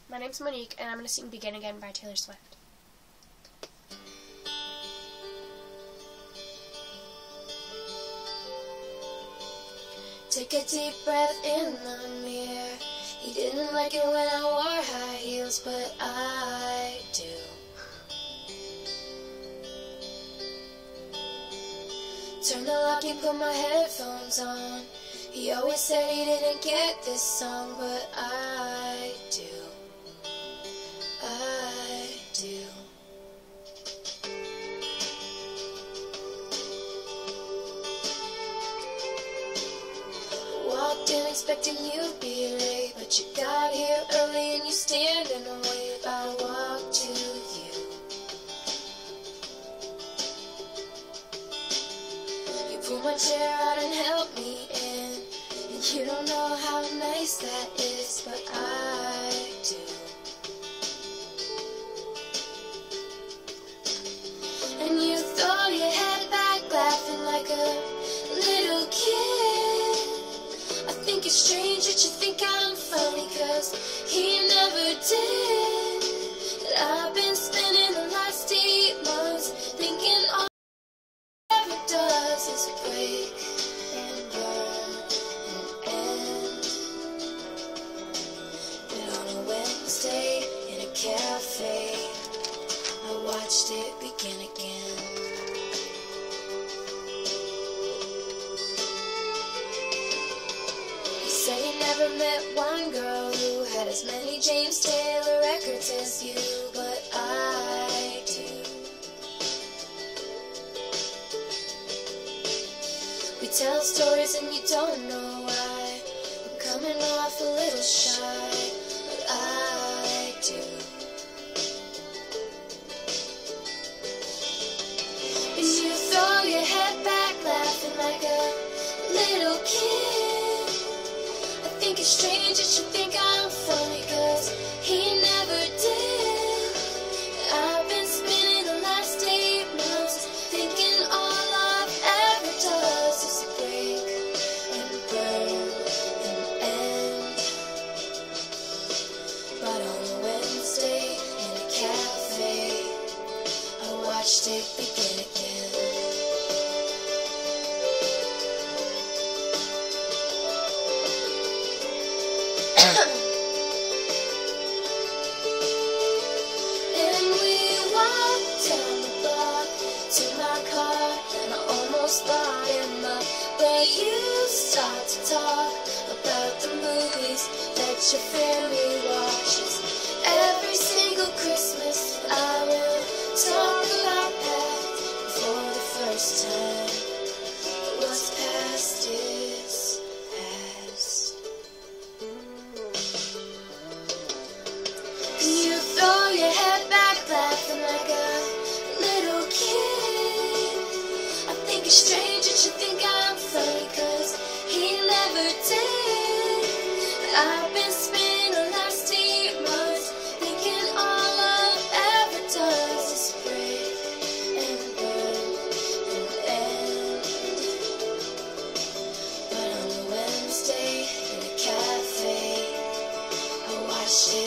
My name's Monique, and I'm going to sing Begin Again by Taylor Swift. Take a deep breath in the mirror. He didn't like it when I wore high heels, but I do. Turn the lock and put my headphones on. He always said he didn't get this song, but I do. I do. Walked in expecting you'd be late, but you got here early and you stand in the way. I walked to you. You pulled my chair out and helped me in, and you don't know how nice that is, but I do. And you throw your head back laughing like a little kid. I think it's strange that you think I'm funny, 'cause he never did. And I've been spending the last 8 months thinking all it ever does is break and burn and end. But on a Wednesday in a cafe, I watched it begin again. He said he never met one girl who had as many James Taylor records as you, but I do. We tell stories and you don't know why. I'm coming off a little shy, but I do. And you throw your head back laughing like a little kid. I think it's strange that you think I'm funny, 'cause he never did. I've been spending the last 8 months thinking all love ever does is break and burn and end. But on a Wednesday in a cafe, I watched it begin again. And we walked down the block to my car, and I almost brought him up, but you start to talk about the movies that your family watches. Every single Christmas I will talk about that for the first time. What's past is past. You throw your head back laughing like a little kid. I think it's strange that you think I'm funny, 'cause he never did. I've been spending the last 8 months thinking all love ever does is break and burn and end. But on a Wednesday in a cafe, I watched it